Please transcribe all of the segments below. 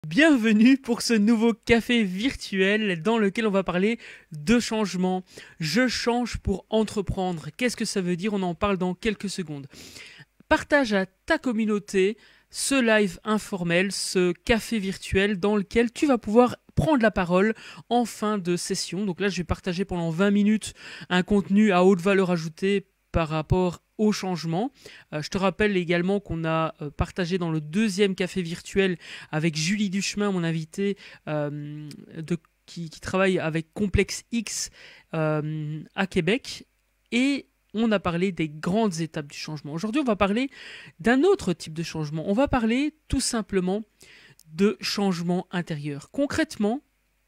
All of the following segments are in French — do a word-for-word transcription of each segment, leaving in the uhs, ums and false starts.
Bienvenue pour ce nouveau café virtuel dans lequel on va parler de changement. Je change pour entreprendre. Qu'est-ce que ça veut dire? On en parle dans quelques secondes. Partage à ta communauté ce live informel, ce café virtuel dans lequel tu vas pouvoir prendre la parole en fin de session. Donc là, je vais partager pendant vingt minutes un contenu à haute valeur ajoutée par rapport au changement. Euh, je te rappelle également qu'on a euh, partagé dans le deuxième café virtuel avec Julie Duchemin, mon invitée, euh, de, qui, qui travaille avec Complexe X euh, à Québec. Et on a parlé des grandes étapes du changement. Aujourd'hui, on va parler d'un autre type de changement. On va parler tout simplement de changement intérieur. Concrètement,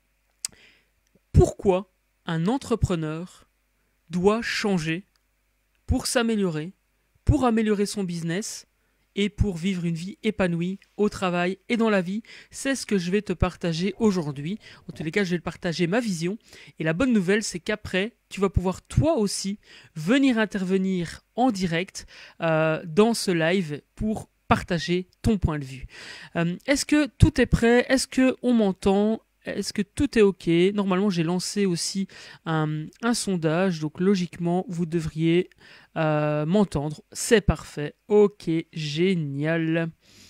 pourquoi un entrepreneur doit changer pour s'améliorer, pour améliorer son business et pour vivre une vie épanouie au travail et dans la vie. C'est ce que je vais te partager aujourd'hui. En tous les cas, je vais te partager ma vision. Et la bonne nouvelle, c'est qu'après, tu vas pouvoir toi aussi venir intervenir en direct euh, dans ce live pour partager ton point de vue. Euh, est-ce que tout est prêt? Est-ce qu'on m'entend? Est-ce que tout est OK? Normalement, j'ai lancé aussi un, un sondage, donc logiquement, vous devriez euh, m'entendre. C'est parfait. OK, génial.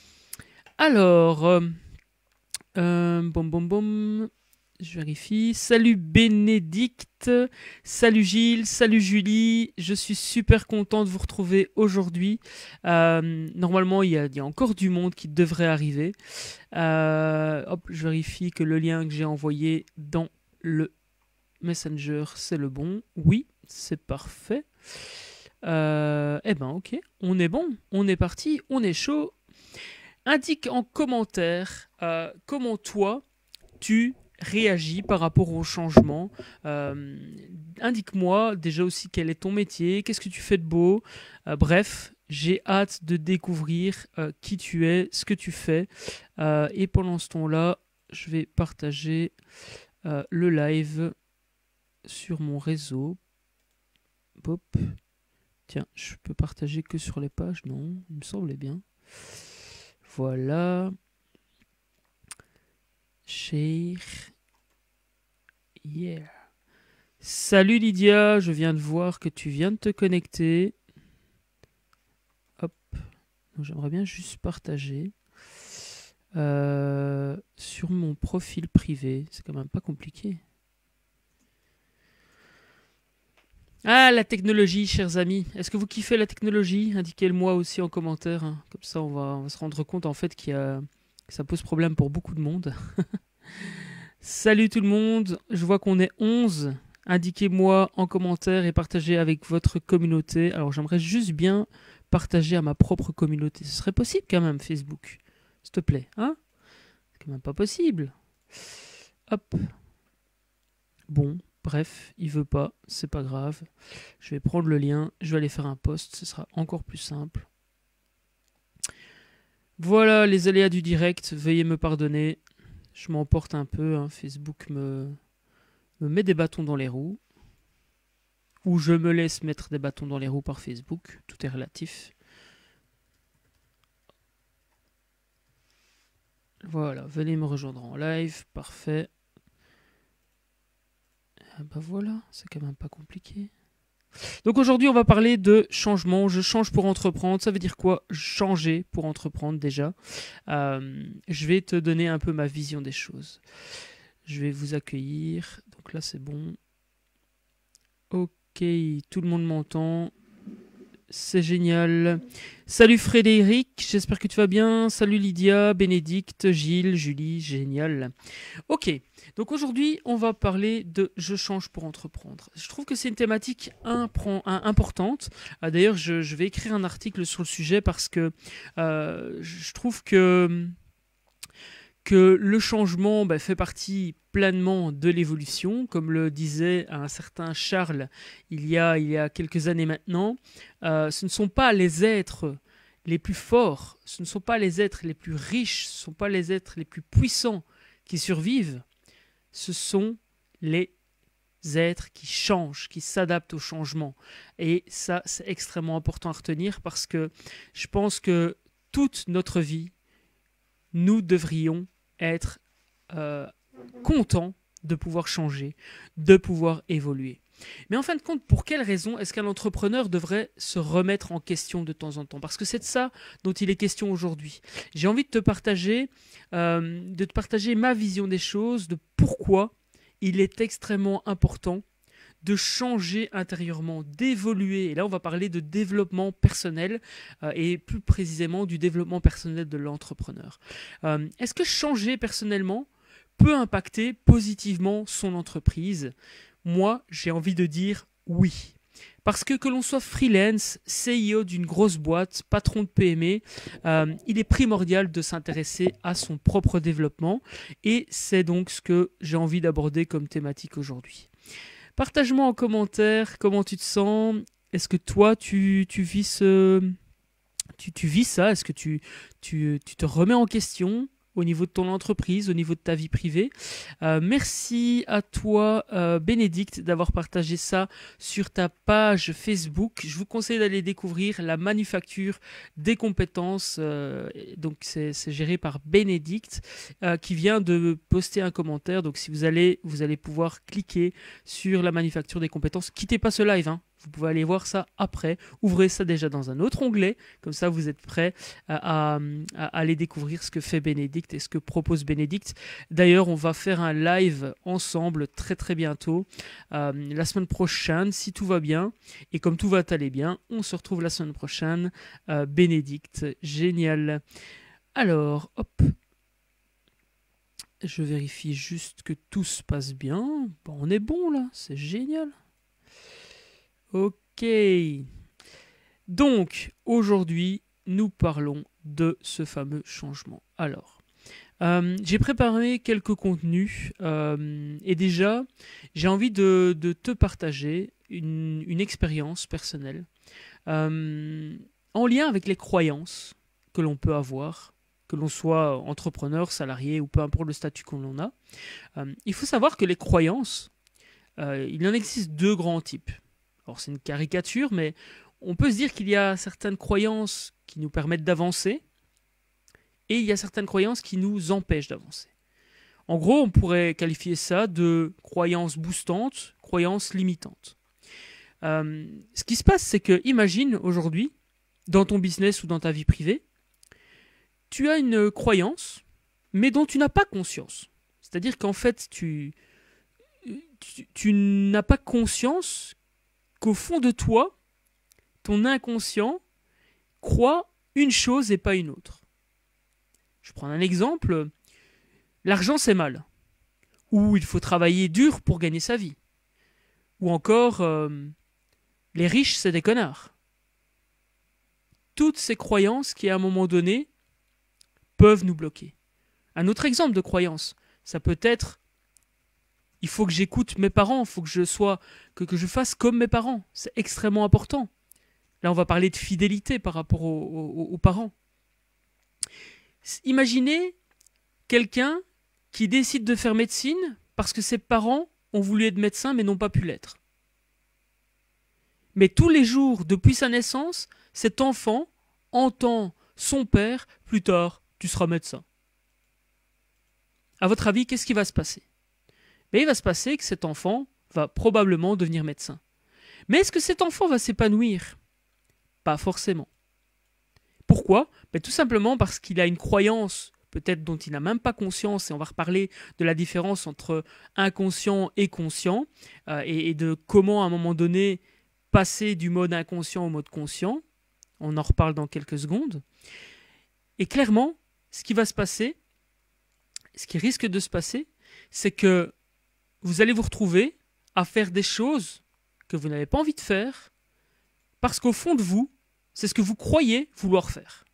Alors, euh, euh, bom, bom, bom. Je vérifie. Salut Bénédicte, salut Gilles, salut Julie. Je suis super content de vous retrouver aujourd'hui. Euh, normalement, il y, a, il y a encore du monde qui devrait arriver. Euh, hop, je vérifie que le lien que j'ai envoyé dans le Messenger, c'est le bon. Oui, c'est parfait. Euh, eh ben, ok, on est bon, on est parti, on est chaud. Indique en commentaire euh, comment toi, tu réagis par rapport au changement. Euh, indique-moi déjà aussi quel est ton métier, qu'est-ce que tu fais de beau. Euh, bref, j'ai hâte de découvrir euh, qui tu es, ce que tu fais. Euh, et pendant ce temps-là, je vais partager euh, le live sur mon réseau. Hop. Tiens, je peux partager que sur les pages? Non, il me semblait bien. Voilà. Share. Yeah. Salut Lydia, je viens de voir que tu viens de te connecter. Hop. J'aimerais bien juste partager euh, sur mon profil privé. C'est quand même pas compliqué. Ah, la technologie, chers amis. Est-ce que vous kiffez la technologie? Indiquez-le moi aussi en commentaire. Hein. Comme ça, on va, on va se rendre compte en fait qu'il y a, que ça pose problème pour beaucoup de monde. Salut tout le monde. Je vois qu'on est onze. Indiquez-moi en commentaire et partagez avec votre communauté. Alors, j'aimerais juste bien partager à ma propre communauté. Ce serait possible quand même, Facebook. S'il te plaît, hein? C'est quand même pas possible. Hop. Bon. Bref, il veut pas, c'est pas grave. Je vais prendre le lien, je vais aller faire un post, ce sera encore plus simple. Voilà les aléas du direct, veuillez me pardonner. Je m'emporte un peu, hein. Facebook me, me met des bâtons dans les roues. Ou je me laisse mettre des bâtons dans les roues par Facebook, tout est relatif. Voilà, venez me rejoindre en live, parfait. Ah bah voilà, c'est quand même pas compliqué. Donc aujourd'hui, on va parler de changement. Je change pour entreprendre. Ça veut dire quoi? Changer pour entreprendre déjà. Euh, je vais te donner un peu ma vision des choses. Je vais vous accueillir. Donc là, c'est bon. Ok, tout le monde m'entend. C'est génial. Salut Frédéric, j'espère que tu vas bien. Salut Lydia, Bénédicte, Gilles, Julie, génial. Ok, donc aujourd'hui, on va parler de je change pour entreprendre. Je trouve que c'est une thématique importante. D'ailleurs, je, je vais écrire un article sur le sujet parce que euh, je trouve que que le changement bah, fait partie pleinement de l'évolution, comme le disait un certain Charles il y a, il y a quelques années maintenant. Euh, ce ne sont pas les êtres les plus forts, ce ne sont pas les êtres les plus riches, ce ne sont pas les êtres les plus puissants qui survivent, ce sont les êtres qui changent, qui s'adaptent au changement. Et ça, c'est extrêmement important à retenir parce que je pense que toute notre vie, nous devrions être euh, content de pouvoir changer, de pouvoir évoluer. Mais en fin de compte, pour quelle raison est-ce qu'un entrepreneur devrait se remettre en question de temps en temps? Parce que c'est de ça dont il est question aujourd'hui. J'ai envie de te partager, euh, de te partager ma vision des choses, de pourquoi il est extrêmement important de changer intérieurement, d'évoluer. Et là, on va parler de développement personnel euh, et plus précisément du développement personnel de l'entrepreneur. Euh, est-ce que changer personnellement peut impacter positivement son entreprise? Moi, j'ai envie de dire oui. Parce que que l'on soit freelance, C E O d'une grosse boîte, patron de P M E, euh, il est primordial de s'intéresser à son propre développement. Et c'est donc ce que j'ai envie d'aborder comme thématique aujourd'hui. Partage-moi en commentaire comment tu te sens. Est-ce que toi, tu, tu vis ce... Tu, tu vis ça? Est-ce que tu, tu, tu te remets en question au niveau de ton entreprise, au niveau de ta vie privée? Euh, merci à toi, euh, Bénédicte, d'avoir partagé ça sur ta page Facebook. Je vous conseille d'aller découvrir la manufacture des compétences. Euh, donc, c'est, c'est géré par Bénédicte, euh, qui vient de poster un commentaire. Donc, si vous allez, vous allez pouvoir cliquer sur la manufacture des compétences. Quittez pas ce live, hein. Vous pouvez aller voir ça après. Ouvrez ça déjà dans un autre onglet. Comme ça, vous êtes prêts à, à, à aller découvrir ce que fait Bénédicte et ce que propose Bénédicte. D'ailleurs, on va faire un live ensemble très très bientôt. Euh, la semaine prochaine, si tout va bien. Et comme tout va aller bien, on se retrouve la semaine prochaine. Euh, Bénédicte, génial. Alors, hop. Je vérifie juste que tout se passe bien. Bon, on est bon là, c'est génial. Ok. Donc, aujourd'hui, nous parlons de ce fameux changement. Alors, euh, j'ai préparé quelques contenus euh, et déjà, j'ai envie de, de te partager une, une expérience personnelle euh, en lien avec les croyances que l'on peut avoir, que l'on soit entrepreneur, salarié ou peu importe le statut qu'on en a. Euh, il faut savoir que les croyances, euh, il en existe deux grands types. Alors c'est une caricature, mais on peut se dire qu'il y a certaines croyances qui nous permettent d'avancer et il y a certaines croyances qui nous empêchent d'avancer. En gros, on pourrait qualifier ça de croyances boostantes, croyances limitantes. Euh, ce qui se passe, c'est que, imagine aujourd'hui, dans ton business ou dans ta vie privée, tu as une croyance, mais dont tu n'as pas conscience. C'est-à-dire qu'en fait, tu, tu, tu n'as pas conscience qu'au fond de toi, ton inconscient croit une chose et pas une autre. Je prends un exemple. L'argent, c'est mal. Ou il faut travailler dur pour gagner sa vie. Ou encore, euh, les riches, c'est des connards. Toutes ces croyances qui, à un moment donné, peuvent nous bloquer. Un autre exemple de croyance, ça peut être il faut que j'écoute mes parents, il faut que je sois, que, que je fasse comme mes parents. C'est extrêmement important. Là, on va parler de fidélité par rapport aux, aux, aux parents. Imaginez quelqu'un qui décide de faire médecine parce que ses parents ont voulu être médecins mais n'ont pas pu l'être. Mais tous les jours, depuis sa naissance, cet enfant entend son père, plus tard, tu seras médecin. À votre avis, qu'est-ce qui va se passer? Mais il va se passer que cet enfant va probablement devenir médecin. Mais est-ce que cet enfant va s'épanouir? Pas forcément. Pourquoi? Ben, tout simplement parce qu'il a une croyance, peut-être dont il n'a même pas conscience, et on va reparler de la différence entre inconscient et conscient, euh, et, et de comment à un moment donné passer du mode inconscient au mode conscient. On en reparle dans quelques secondes. Et clairement, ce qui va se passer, ce qui risque de se passer, c'est que vous allez vous retrouver à faire des choses que vous n'avez pas envie de faire parce qu'au fond de vous, c'est ce que vous croyez vouloir faire.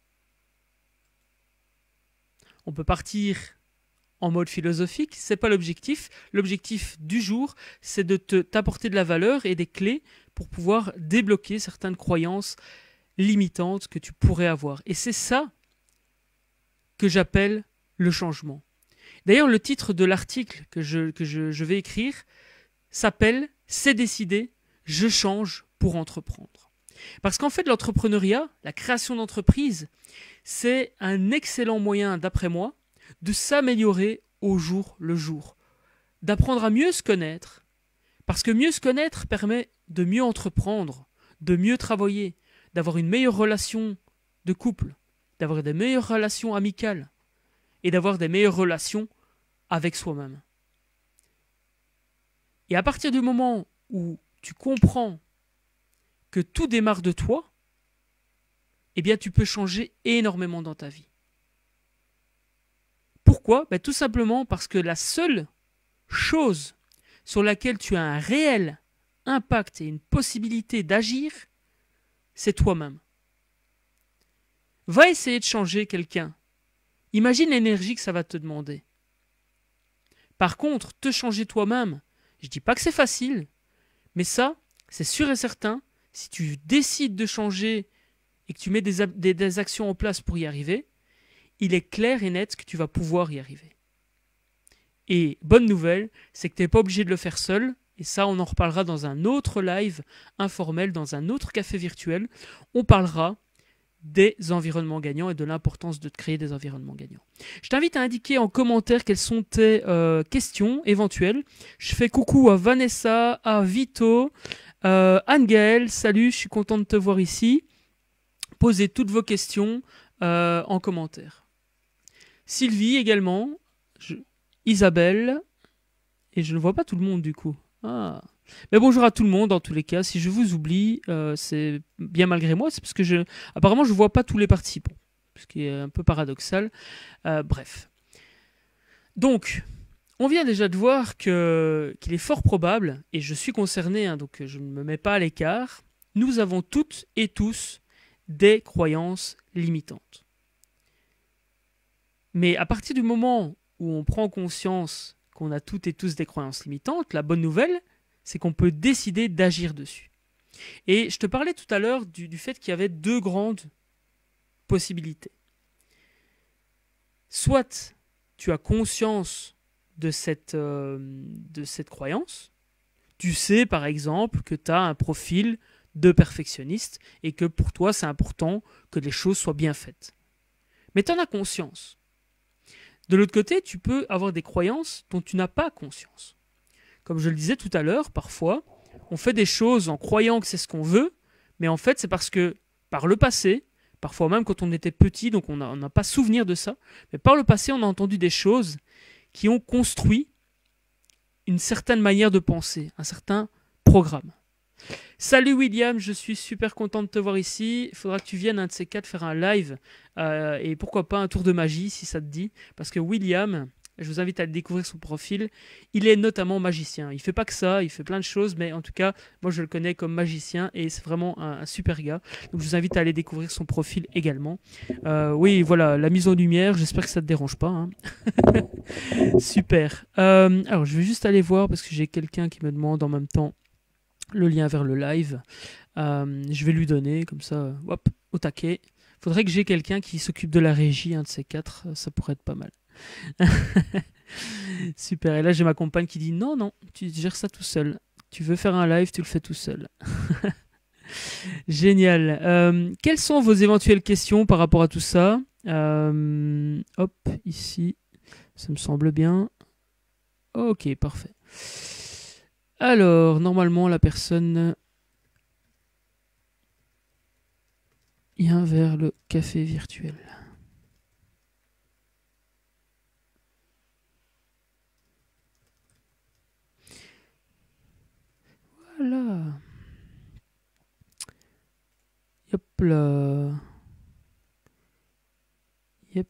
On peut partir en mode philosophique, c'est pas l'objectif. L'objectif du jour, c'est de te, t'apporter de la valeur et des clés pour pouvoir débloquer certaines croyances limitantes que tu pourrais avoir. Et c'est ça que j'appelle le changement. D'ailleurs, le titre de l'article que je, que je, je vais écrire s'appelle « C'est décidé, je change pour entreprendre ». Parce qu'en fait, l'entrepreneuriat, la création d'entreprise, c'est un excellent moyen, d'après moi, de s'améliorer au jour le jour, d'apprendre à mieux se connaître, parce que mieux se connaître permet de mieux entreprendre, de mieux travailler, d'avoir une meilleure relation de couple, d'avoir des meilleures relations amicales et d'avoir des meilleures relations avec soi-même. Et à partir du moment où tu comprends que tout démarre de toi, eh bien tu peux changer énormément dans ta vie. Pourquoi ? Ben, tout simplement parce que la seule chose sur laquelle tu as un réel impact et une possibilité d'agir, c'est toi-même. Va essayer de changer quelqu'un. Imagine l'énergie que ça va te demander. Par contre, te changer toi-même, je ne dis pas que c'est facile, mais ça, c'est sûr et certain, si tu décides de changer et que tu mets des, des, des actions en place pour y arriver, il est clair et net que tu vas pouvoir y arriver. Et bonne nouvelle, c'est que tu n'es pas obligé de le faire seul, et ça on en reparlera dans un autre live informel, dans un autre café virtuel. On parlera des environnements gagnants et de l'importance de te créer des environnements gagnants. Je t'invite à indiquer en commentaire quelles sont tes euh, questions éventuelles. Je fais coucou à Vanessa, à Vito, euh, Anne-Gaëlle, salut, je suis content de te voir ici. Posez toutes vos questions euh, en commentaire. Sylvie également, je... Isabelle, et je ne vois pas tout le monde du coup. Ah. Mais bonjour à tout le monde, en tous les cas. Si je vous oublie, euh, c'est bien malgré moi. C'est parce que je, apparemment, je ne vois pas tous les participants. Ce qui est un peu paradoxal. Euh, bref. Donc, on vient déjà de voir que, qu'il est fort probable, et je suis concerné, hein, donc je ne me mets pas à l'écart, nous avons toutes et tous des croyances limitantes. Mais à partir du moment où on prend conscience qu'on a toutes et tous des croyances limitantes, la bonne nouvelle, c'est qu'on peut décider d'agir dessus. Et je te parlais tout à l'heure du, du fait qu'il y avait deux grandes possibilités. Soit tu as conscience de cette, euh, de cette croyance, tu sais par exemple que tu as un profil de perfectionniste et que pour toi c'est important que les choses soient bien faites. Mais tu en as conscience. De l'autre côté, tu peux avoir des croyances dont tu n'as pas conscience. Comme je le disais tout à l'heure, parfois, on fait des choses en croyant que c'est ce qu'on veut, mais en fait, c'est parce que par le passé, parfois même quand on était petit, donc on n'a pas souvenir de ça, mais par le passé, on a entendu des choses qui ont construit une certaine manière de penser, un certain programme. Salut William, je suis super content de te voir ici. Il faudra que tu viennes un de ces quatre faire un live euh, et pourquoi pas un tour de magie si ça te dit. Parce que William, je vous invite à découvrir son profil, il est notamment magicien. Il fait pas que ça, il fait plein de choses, mais en tout cas, moi je le connais comme magicien et c'est vraiment un, un super gars. Donc je vous invite à aller découvrir son profil également. Euh, oui, voilà, la mise en lumière, j'espère que ça te dérange pas. Hein. Super. Euh, alors je vais juste aller voir parce que j'ai quelqu'un qui me demande en même temps le lien vers le live. Euh, je vais lui donner, comme ça, hop, au taquet. Faudrait que j'ai quelqu'un qui s'occupe de la régie, un de ces quatre, ça pourrait être pas mal. Super, et là j'ai ma compagne qui dit non, non, tu gères ça tout seul. Tu veux faire un live, tu le fais tout seul. Génial. Euh, quelles sont vos éventuelles questions par rapport à tout ça ? euh, Hop, ici, ça me semble bien. Ok, parfait. Alors, normalement, la personne vient vers le café virtuel. Voilà. Hop là. Yep.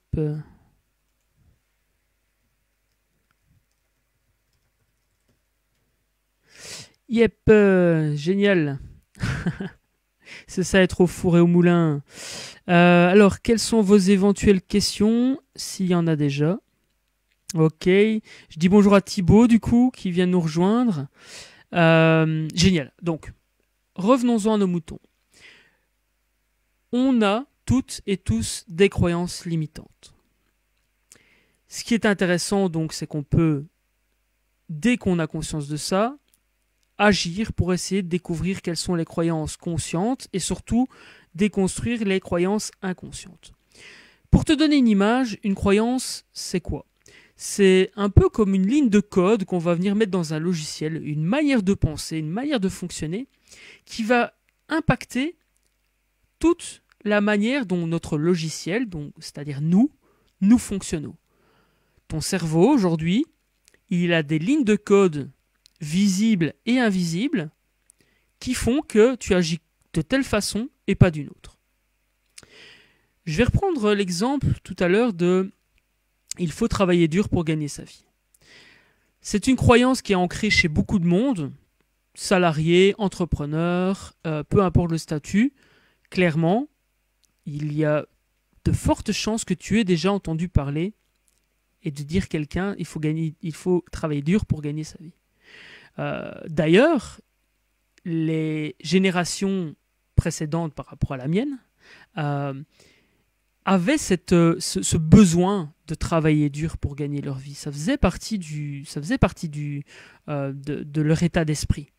Yep, euh, génial. C'est ça être au four et au moulin. Euh, alors, quelles sont vos éventuelles questions, s'il y en a déjà? Ok. Je dis bonjour à Thibaut, du coup, qui vient nous rejoindre. Euh, génial. Donc, revenons-en à nos moutons. On a toutes et tous des croyances limitantes. Ce qui est intéressant, donc, c'est qu'on peut, dès qu'on a conscience de ça, agir pour essayer de découvrir quelles sont les croyances conscientes et surtout déconstruire les croyances inconscientes. Pour te donner une image, une croyance, c'est quoi? C'est un peu comme une ligne de code qu'on va venir mettre dans un logiciel, une manière de penser, une manière de fonctionner, qui va impacter toute la manière dont notre logiciel, donc, c'est-à-dire nous, nous fonctionnons. Ton cerveau, aujourd'hui, il a des lignes de code visibles et invisibles qui font que tu agis de telle façon et pas d'une autre. Je vais reprendre l'exemple tout à l'heure de « il faut travailler dur pour gagner sa vie ». C'est une croyance qui est ancrée chez beaucoup de monde, salariés, entrepreneurs, euh, peu importe le statut. Clairement, il y a de fortes chances que tu aies déjà entendu parler et de dire quelqu'un il faut gagner, il faut travailler dur pour gagner sa vie. Euh, d'ailleurs, les générations précédentes par rapport à la mienne euh, avaient cette, ce, ce besoin de travailler dur pour gagner leur vie. Ça faisait partie, du, ça faisait partie du, euh, de, de leur état d'esprit.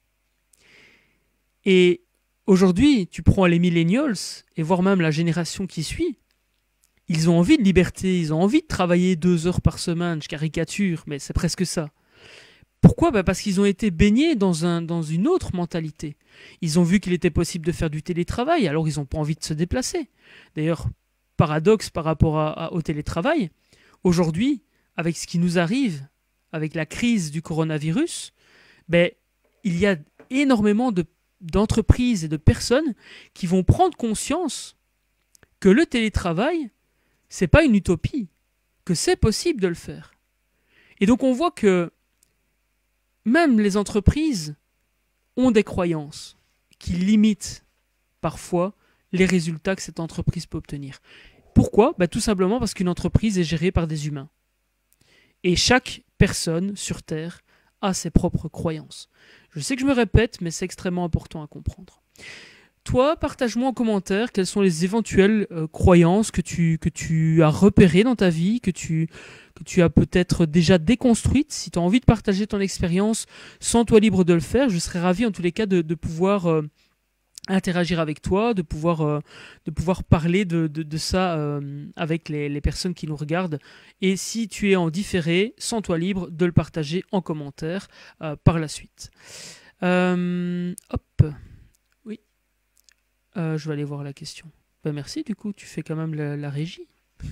Et aujourd'hui, tu prends les millennials, et voire même la génération qui suit, ils ont envie de liberté, ils ont envie de travailler deux heures par semaine, je caricature, mais c'est presque ça. Pourquoi ? Bah parce qu'ils ont été baignés dans, un, dans une autre mentalité. Ils ont vu qu'il était possible de faire du télétravail, alors ils n'ont pas envie de se déplacer. D'ailleurs, paradoxe par rapport à, à, au télétravail, aujourd'hui, avec ce qui nous arrive, avec la crise du coronavirus, ben, il y a énormément de, d'entreprises et de personnes qui vont prendre conscience que le télétravail, c'est pas une utopie, que c'est possible de le faire. Et donc on voit que même les entreprises ont des croyances qui limitent parfois les résultats que cette entreprise peut obtenir. Pourquoi ? Ben, tout simplement parce qu'une entreprise est gérée par des humains. Et chaque personne sur Terre a ses propres croyances. Je sais que je me répète, mais c'est extrêmement important à comprendre. Toi, partage-moi en commentaire quelles sont les éventuelles euh, croyances que tu, que tu as repérées dans ta vie, que tu, que tu as peut-être déjà déconstruites. Si tu as envie de partager ton expérience, sens-toi libre de le faire. Je serais ravi en tous les cas de, de pouvoir euh, interagir avec toi, de pouvoir, euh, de pouvoir parler de, de, de ça euh, avec les, les personnes qui nous regardent. Et si tu es en différé, sens-toi libre de le partager en commentaire euh, par la suite. Euh, hop. Euh, je vais aller voir la question. Ben merci, du coup, tu fais quand même la, la régie.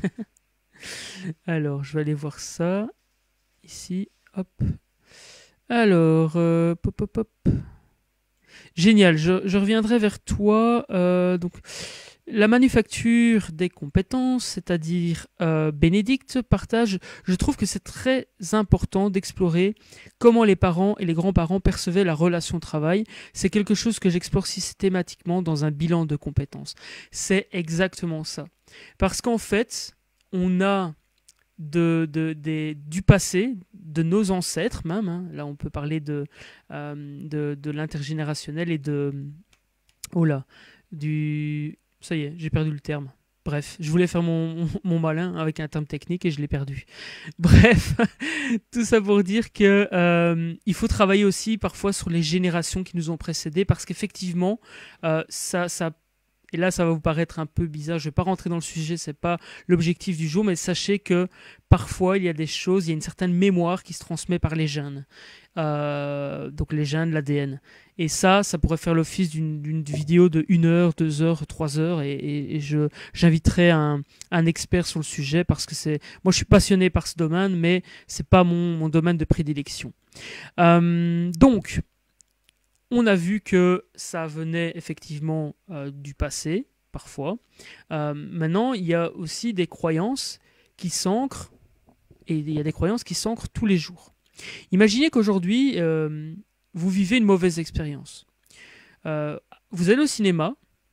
Alors, je vais aller voir ça. Ici, hop. Alors, euh, pop, pop, pop. Génial, je, je reviendrai vers toi. Euh, donc, la manufacture des compétences, c'est-à-dire euh, Bénédicte partage, je trouve que c'est très important d'explorer comment les parents et les grands-parents percevaient la relation travail. C'est quelque chose que j'explore systématiquement dans un bilan de compétences. C'est exactement ça. Parce qu'en fait, on a de, de, de, du passé, de nos ancêtres même, hein. Là on peut parler de, euh, de, de l'intergénérationnel et de... Oh là, du... Ça y est, j'ai perdu le terme. Bref, je voulais faire mon, mon malin avec un terme technique et je l'ai perdu. Bref, tout ça pour dire que euh, il faut travailler aussi parfois sur les générations qui nous ont précédés parce qu'effectivement, euh, ça, ça, et là ça va vous paraître un peu bizarre, je ne vais pas rentrer dans le sujet, c'est pas l'objectif du jour, mais sachez que parfois il y a des choses, il y a une certaine mémoire qui se transmet par les gènes. Euh, donc les gènes, l'A D N. Et ça, ça pourrait faire l'office d'une, d'une vidéo de une heure, deux heures, trois heures, et, et, et je, j'inviterai un, un expert sur le sujet parce que c'est, moi je suis passionné par ce domaine, mais c'est pas mon, mon domaine de prédilection. Euh, donc, on a vu que ça venait effectivement euh, du passé, parfois. Euh, maintenant, il y a aussi des croyances qui s'ancrent, et il y a des croyances qui s'ancrent tous les jours. Imaginez qu'aujourd'hui, euh, vous vivez une mauvaise expérience. Euh, vous allez au cinéma,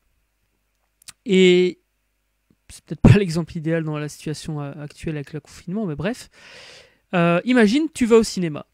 et c'est peut-être pas l'exemple idéal dans la situation actuelle avec le confinement, mais bref. Euh, imagine, tu vas au cinéma,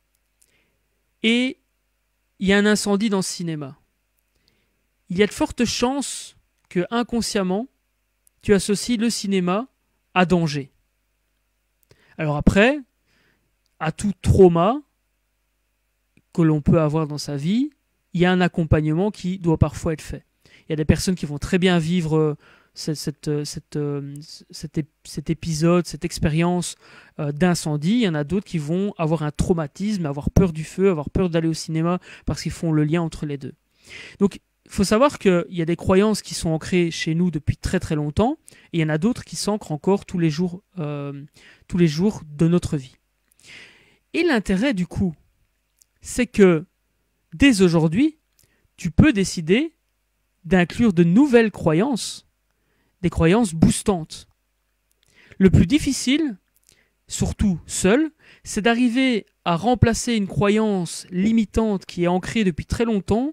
et il y a un incendie dans ce cinéma. Il y a de fortes chances que, inconsciemment, tu associes le cinéma à danger. Alors après, à tout trauma que l'on peut avoir dans sa vie, il y a un accompagnement qui doit parfois être fait. Il y a des personnes qui vont très bien vivre cette, cette, cette, euh, cet, ép cet épisode, cette expérience euh, d'incendie. Il y en a d'autres qui vont avoir un traumatisme, avoir peur du feu, avoir peur d'aller au cinéma parce qu'ils font le lien entre les deux. Donc, il faut savoir qu'il y a des croyances qui sont ancrées chez nous depuis très très longtemps, et il y en a d'autres qui s'ancrent encore tous les jours, euh, tous les jours de notre vie. Et l'intérêt du coup, c'est que dès aujourd'hui, tu peux décider d'inclure de nouvelles croyances, des croyances boostantes. Le plus difficile, surtout seul, c'est d'arriver à remplacer une croyance limitante qui est ancrée depuis très longtemps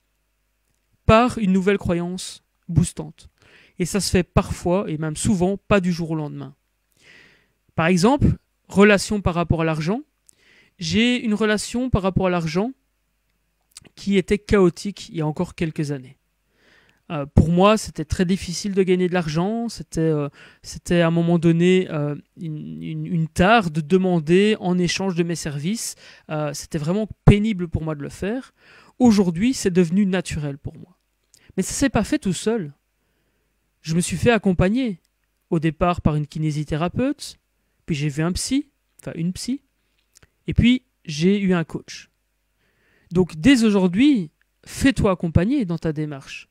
par une nouvelle croyance boostante. Et ça se fait parfois, et même souvent, pas du jour au lendemain. Par exemple, relation par rapport à l'argent. J'ai une relation par rapport à l'argent qui était chaotique il y a encore quelques années. Euh, pour moi, c'était très difficile de gagner de l'argent. C'était, euh, c'était à un moment donné euh, une, une, une tare de demander en échange de mes services. Euh, c'était vraiment pénible pour moi de le faire. Aujourd'hui, c'est devenu naturel pour moi. Mais ça ne s'est pas fait tout seul. Je me suis fait accompagner. Au départ par une kinésithérapeute, puis j'ai vu un psy, enfin une psy, et puis j'ai eu un coach. Donc dès aujourd'hui, fais-toi accompagner dans ta démarche.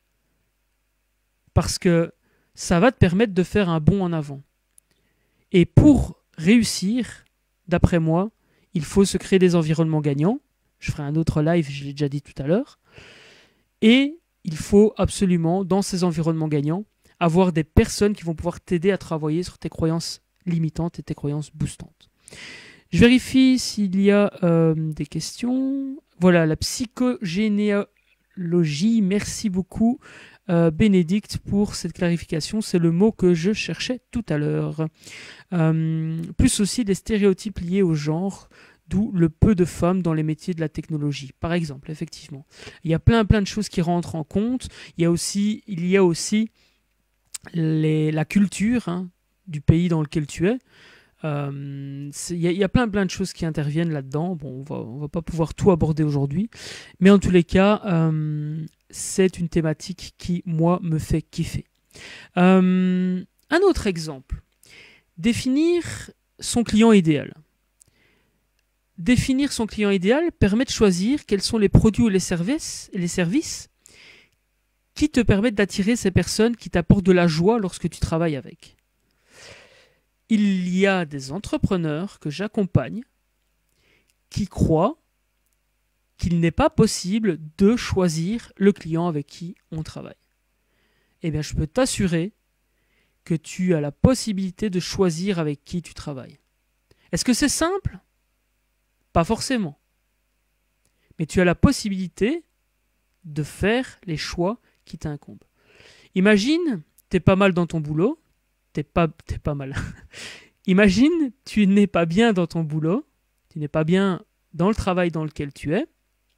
Parce que ça va te permettre de faire un bond en avant. Et pour réussir, d'après moi, il faut se créer des environnements gagnants. Je ferai un autre live, je l'ai déjà dit tout à l'heure. Et il faut absolument, dans ces environnements gagnants, avoir des personnes qui vont pouvoir t'aider à travailler sur tes croyances limitantes et tes croyances boostantes. Je vérifie s'il y a euh, des questions. Voilà, la psychogénéalogie. Merci beaucoup, euh, Bénédicte, pour cette clarification. C'est le mot que je cherchais tout à l'heure. Euh, plus aussi des stéréotypes liés au genre, d'où le peu de femmes dans les métiers de la technologie, par exemple, effectivement. Il y a plein, plein de choses qui rentrent en compte. Il y a aussi, il y a aussi les, la culture hein, du pays dans lequel tu es. Euh, il y, y a plein plein de choses qui interviennent là-dedans. Bon, on va, on va pas pouvoir tout aborder aujourd'hui, mais en tous les cas, euh, c'est une thématique qui, moi, me fait kiffer. Euh, un autre exemple. Définir son client idéal. Définir son client idéal permet de choisir quels sont les produits ou les services, les services qui te permettent d'attirer ces personnes qui t'apportent de la joie lorsque tu travailles avec. Il y a des entrepreneurs que j'accompagne qui croient qu'il n'est pas possible de choisir le client avec qui on travaille. Eh bien, je peux t'assurer que tu as la possibilité de choisir avec qui tu travailles. Est-ce que c'est simple ? Pas forcément. Mais tu as la possibilité de faire les choix qui t'incombent. Imagine, t'es pas mal dans ton boulot. T'es pas, t'es pas mal. Imagine, tu n'es pas bien dans ton boulot. Tu n'es pas bien dans le travail dans lequel tu es.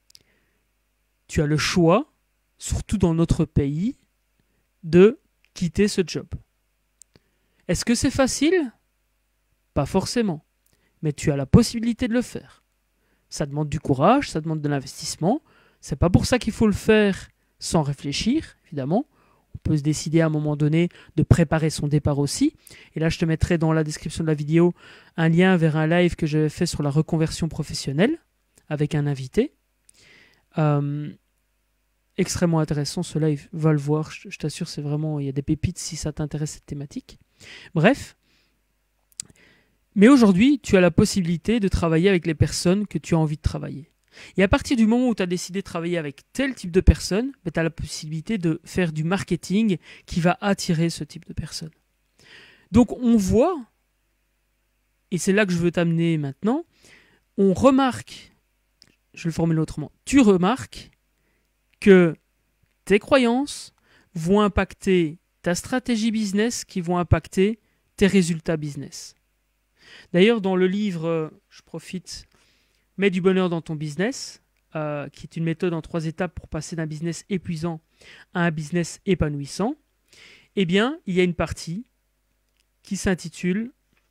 Tu as le choix, surtout dans notre pays, de quitter ce job. Est-ce que c'est facile ? Pas forcément. Mais tu as la possibilité de le faire. Ça demande du courage, ça demande de l'investissement. C'est pas pour ça qu'il faut le faire sans réfléchir, évidemment. On peut se décider à un moment donné de préparer son départ aussi. Et là, je te mettrai dans la description de la vidéo un lien vers un live que j'avais fait sur la reconversion professionnelle avec un invité. Euh, extrêmement intéressant ce live, va le voir, je, je t'assure, c'est vraiment, il y a des pépites si ça t'intéresse cette thématique. Bref. Mais aujourd'hui, tu as la possibilité de travailler avec les personnes que tu as envie de travailler. Et à partir du moment où tu as décidé de travailler avec tel type de personnes, ben, tu as la possibilité de faire du marketing qui va attirer ce type de personnes. Donc on voit, et c'est là que je veux t'amener maintenant, on remarque, je vais le formuler autrement, tu remarques que tes croyances vont impacter ta stratégie business qui vont impacter tes résultats business. D'ailleurs, dans le livre, je profite, Mets du bonheur dans ton business, euh, qui est une méthode en trois étapes pour passer d'un business épuisant à un business épanouissant, eh bien, il y a une partie qui s'intitule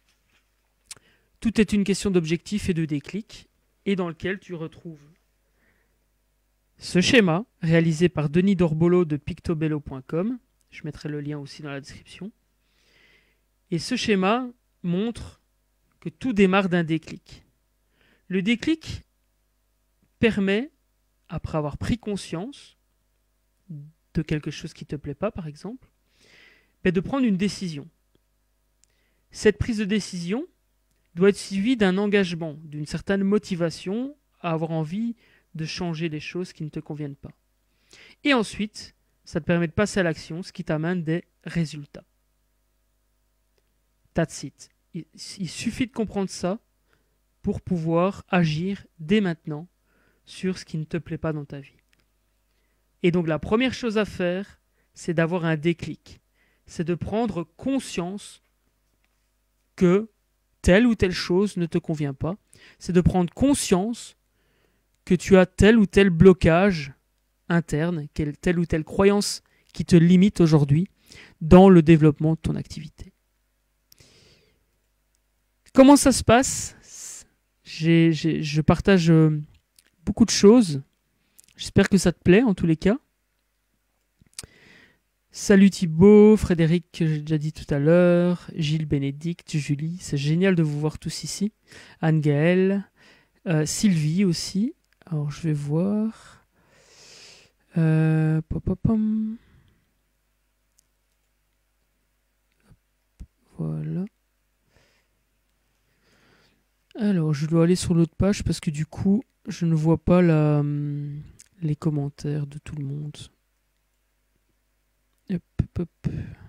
« Tout est une question d'objectif et de déclic » et dans lequel tu retrouves ce schéma réalisé par Denis Dorbolo de pictobello point com. Je mettrai le lien aussi dans la description. Et ce schéma montre que tout démarre d'un déclic. Le déclic permet, après avoir pris conscience de quelque chose qui ne te plaît pas, par exemple, ben de prendre une décision. Cette prise de décision doit être suivie d'un engagement, d'une certaine motivation à avoir envie de changer les choses qui ne te conviennent pas. Et ensuite, ça te permet de passer à l'action, ce qui t'amène des résultats. That's it. Il, il suffit de comprendre ça pour pouvoir agir dès maintenant sur ce qui ne te plaît pas dans ta vie. Et donc la première chose à faire, c'est d'avoir un déclic. C'est de prendre conscience que telle ou telle chose ne te convient pas. C'est de prendre conscience que tu as tel ou tel blocage interne, telle ou telle croyance qui te limite aujourd'hui dans le développement de ton activité. Comment ça se passe ? j'ai, j'ai, Je partage beaucoup de choses. J'espère que ça te plaît en tous les cas. Salut Thibaut, Frédéric que j'ai déjà dit tout à l'heure, Gilles, Bénédicte, Julie, c'est génial de vous voir tous ici. Anne-Gaëlle, euh, Sylvie aussi. Alors je vais voir. Euh, pop, pop, pom. Voilà. Alors je dois aller sur l'autre page parce que du coup je ne vois pas la, les commentaires de tout le monde. Hop, hop, hop.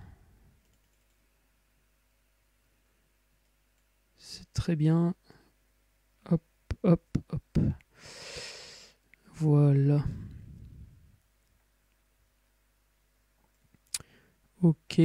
C'est très bien. Hop, hop, hop. Voilà. Ok.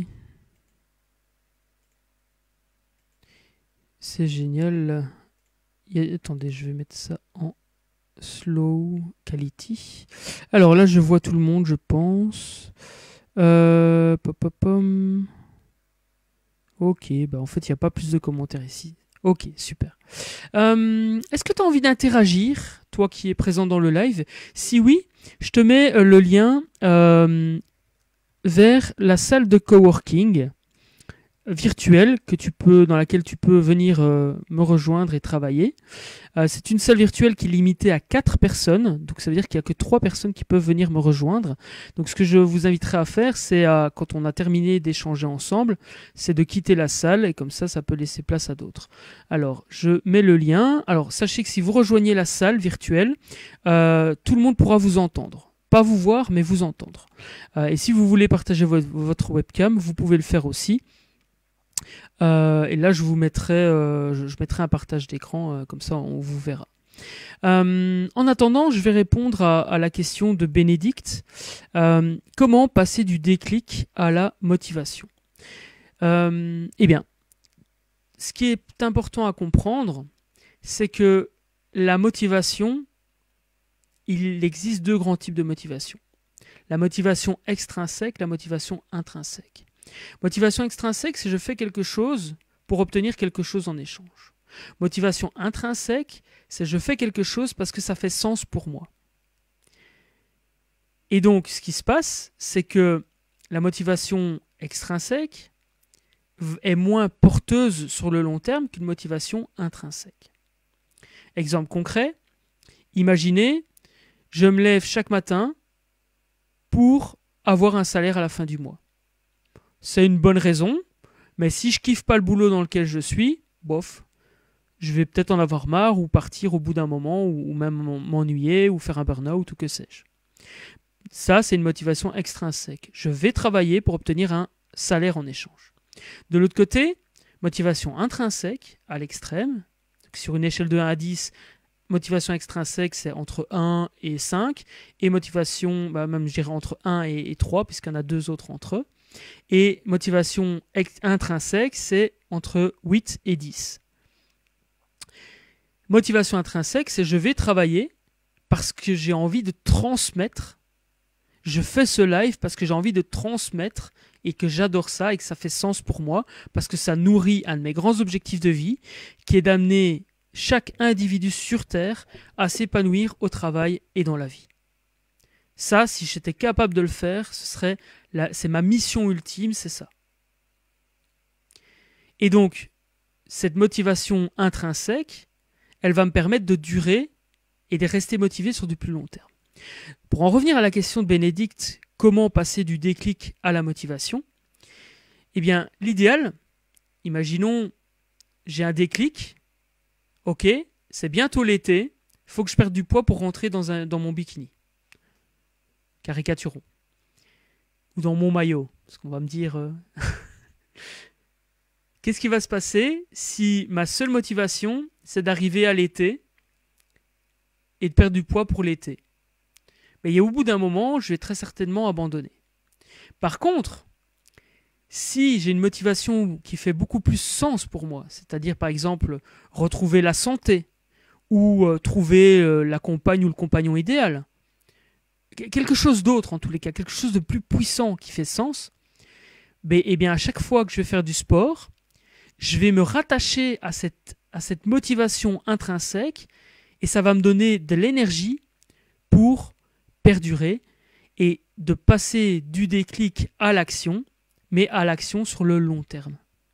C'est génial. Il y a... Attendez, je vais mettre ça en slow quality. Alors là, je vois tout le monde, je pense. Euh, pop, pop, pom. Ok, bah en fait, il n'y a pas plus de commentaires ici. Ok, super. Euh, est-ce que tu as envie d'interagir, toi qui es présent dans le live ? Si oui, je te mets euh, le lien euh, vers la salle de coworking virtuelle que tu peux, dans laquelle tu peux venir euh, me rejoindre et travailler. Euh, c'est une salle virtuelle qui est limitée à quatre personnes, donc ça veut dire qu'il n'y a que trois personnes qui peuvent venir me rejoindre. Donc ce que je vous inviterai à faire, c'est à, quand on a terminé d'échanger ensemble, c'est de quitter la salle et comme ça, ça peut laisser place à d'autres. Alors, je mets le lien. Alors, sachez que si vous rejoignez la salle virtuelle, euh, tout le monde pourra vous entendre. Pas vous voir, mais vous entendre. Euh, et si vous voulez partager vo- votre webcam, vous pouvez le faire aussi. Euh, et là, je vous mettrai, euh, je, je mettrai un partage d'écran, euh, comme ça on vous verra. Euh, en attendant, je vais répondre à, à la question de Bénédicte. Euh, comment passer du déclic à la motivation ? euh, Eh bien, ce qui est important à comprendre, c'est que la motivation, il existe deux grands types de motivation. La motivation extrinsèque, la motivation intrinsèque. Motivation extrinsèque, c'est je fais quelque chose pour obtenir quelque chose en échange. Motivation intrinsèque, c'est je fais quelque chose parce que ça fait sens pour moi. Et donc, ce qui se passe, c'est que la motivation extrinsèque est moins porteuse sur le long terme qu'une motivation intrinsèque. Exemple concret, imaginez, je me lève chaque matin pour avoir un salaire à la fin du mois. C'est une bonne raison, mais si je kiffe pas le boulot dans lequel je suis, bof, je vais peut-être en avoir marre ou partir au bout d'un moment ou même m'ennuyer ou faire un burn-out ou que sais-je. Ça, c'est une motivation extrinsèque. Je vais travailler pour obtenir un salaire en échange. De l'autre côté, motivation intrinsèque, à l'extrême, sur une échelle de un à dix, motivation extrinsèque, c'est entre un et cinq, et motivation, bah même je dirais entre un et trois, puisqu'il y en a deux autres entre eux. Et motivation intrinsèque, c'est entre huit et dix. Motivation intrinsèque, c'est je vais travailler parce que j'ai envie de transmettre. Je fais ce live parce que j'ai envie de transmettre et que j'adore ça et que ça fait sens pour moi parce que ça nourrit un de mes grands objectifs de vie qui est d'amener chaque individu sur Terre à s'épanouir au travail et dans la vie. Ça, si j'étais capable de le faire, ce serait c'est ma mission ultime, c'est ça. Et donc, cette motivation intrinsèque, elle va me permettre de durer et de rester motivé sur du plus long terme. Pour en revenir à la question de Bénédicte, comment passer du déclic à la motivation? Eh bien, l'idéal, imaginons, j'ai un déclic, ok, c'est bientôt l'été, il faut que je perde du poids pour rentrer dans, un, dans mon bikini. Caricaturons. Ou dans mon maillot, parce qu'on va me dire... Euh... Qu'est-ce qui va se passer si ma seule motivation, c'est d'arriver à l'été et de perdre du poids pour l'été? Mais au bout d'un moment, je vais très certainement abandonner. Par contre, si j'ai une motivation qui fait beaucoup plus sens pour moi, c'est-à-dire par exemple retrouver la santé ou euh, trouver euh, la compagne ou le compagnon idéal, quelque chose d'autre en tous les cas, quelque chose de plus puissant qui fait sens, ben, eh bien à chaque fois que je vais faire du sport, je vais me rattacher à cette, à cette motivation intrinsèque et ça va me donner de l'énergie pour perdurer et de passer du déclic à l'action, mais à l'action sur le long terme.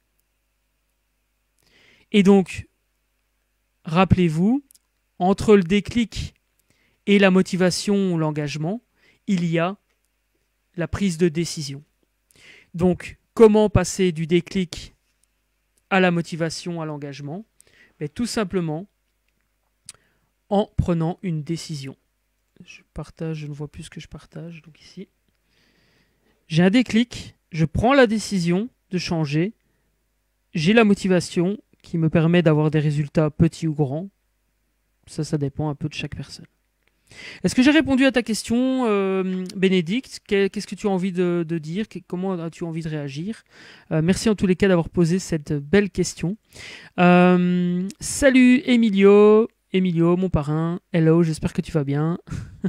Et donc, rappelez-vous, entre le déclic et la motivation, l'engagement, il y a la prise de décision. Donc, comment passer du déclic à la motivation, à l'engagement? Mais tout simplement en prenant une décision. Je partage, je ne vois plus ce que je partage, donc ici. J'ai un déclic, je prends la décision de changer, j'ai la motivation qui me permet d'avoir des résultats petits ou grands. Ça, ça dépend un peu de chaque personne. Est-ce que j'ai répondu à ta question, euh, Bénédicte? Qu'est-ce que tu as envie de, de dire? Comment as-tu envie de réagir? euh, Merci en tous les cas d'avoir posé cette belle question. Euh, salut Emilio, Emilio, mon parrain. Hello, j'espère que tu vas bien.